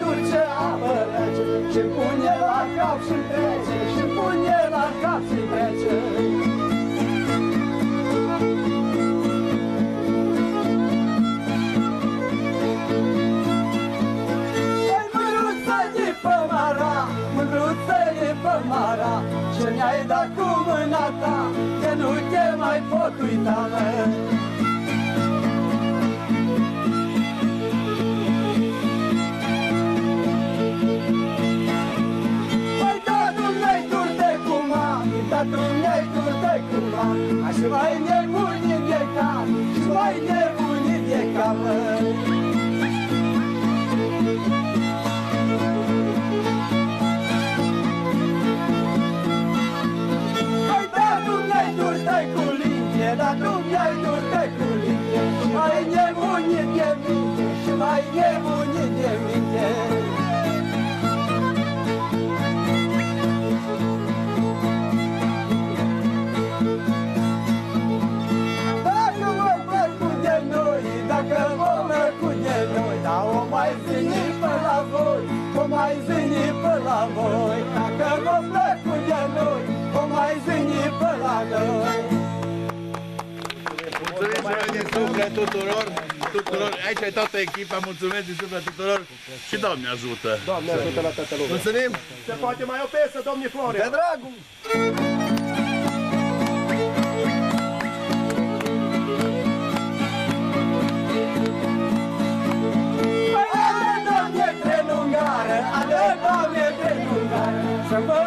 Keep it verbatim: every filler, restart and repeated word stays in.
dulce apă rece, și-mi pune la cap și trece, și-mi pune la cap și trece. Mara, ce mi-ai dat cu mâna ta, că nu te mai pot uita, mă. Păi da, du-mi-ai turte cu mami, da, du-mi-ai turte cu mami, și mai nebunit de cap, și mai nebunit de cap, mă. Dar nu mi-ai durte cu linie, și mai nebunit de minte, și mai nebunit de minte. Dacă mă plăcut de noi, dacă mă plăcut de noi, dar o mai veni pe la voi, o mai veni pe la voi. Dacă mă plăcut de noi, o mai veni pe la noi. Mulțumim din suflet tuturor, tuturor, aici e toată echipa, mulțumesc din suflet tuturor și Doamne ajută! Doamne ajută la toată lumea! Mulțumim! Se poate mai o piesă, domnii Florea! De dragul! Ade, Doamne, trenungare, ade, Doamne, trenungare, să mă